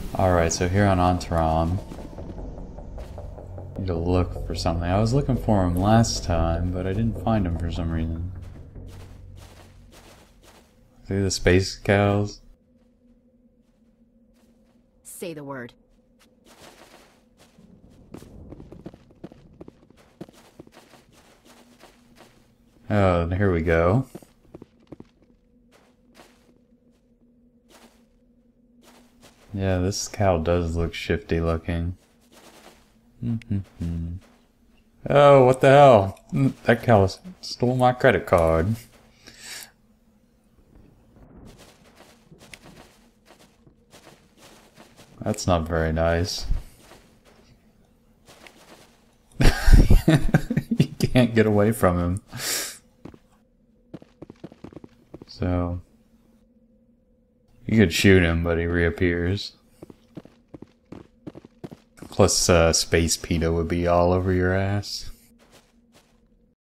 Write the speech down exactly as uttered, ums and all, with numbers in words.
Alright, so here on Antram, need to look for something. I was looking for him last time, but I didn't find him for some reason. See the space cows? Say the word. Oh, here we go. Yeah, this cow does look shifty looking. Mm-hmm. Oh, what the hell? That cow stole my credit card. That's not very nice. You can't get away from him. So, you could shoot him, but he reappears. Plus, uh, Space PETA would be all over your ass.